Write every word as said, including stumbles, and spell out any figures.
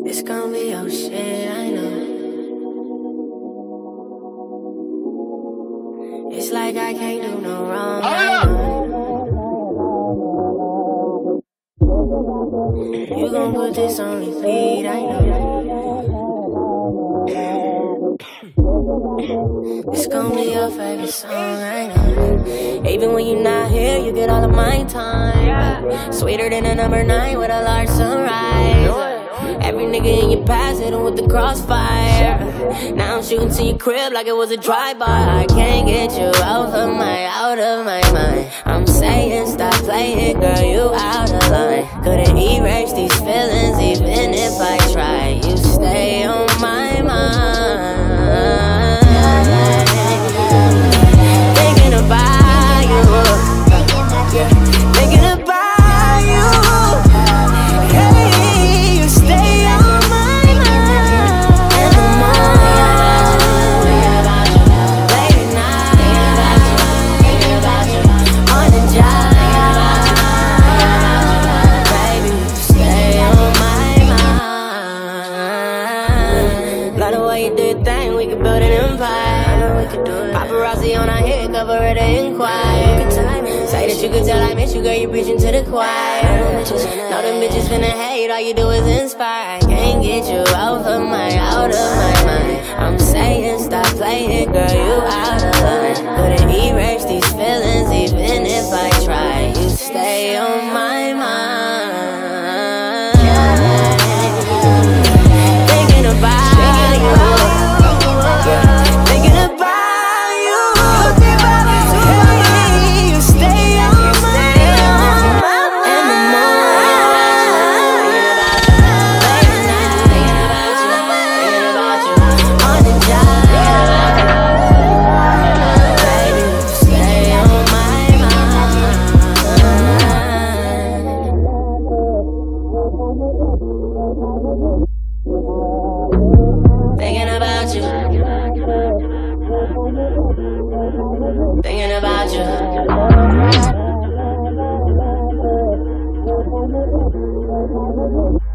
It's gonna be your shit, I know. It's like I can't do no wrong, I know. You gon' put this on repeat, I know. It's gonna be your favorite song, I know. Even when you're not here, you get all of my time. Sweeter than a number nine with a large sunrise. Every nigga in your past hit him with the crossfire. Now I'm shooting to your crib like it was a drive-by. I can't get you out of my, out of my mind. I'm saying stop playing, girl, you out of line. Couldn't erase these feelings even if I tried. You stay on my mind. Thinking about you, thinking about you. Hey, you stay on my mind. In the morning, late at night, thinking about you, on the job. Baby, you stay on my mind. Love the way you did thing, we could build an empire. Paparazzi on our head, cover it and inquire. Say that you could tell I miss you, girl, you preaching to the choir. Know them bitches finna hate, all you do is inspire. I can't get you out of my, out of my mind. I'm saying stop playing, girl, you out of line. Couldn't erase these feelings even if I try. You stay on my mind. Thinking about you, thinking about thinking about you, thinking about you.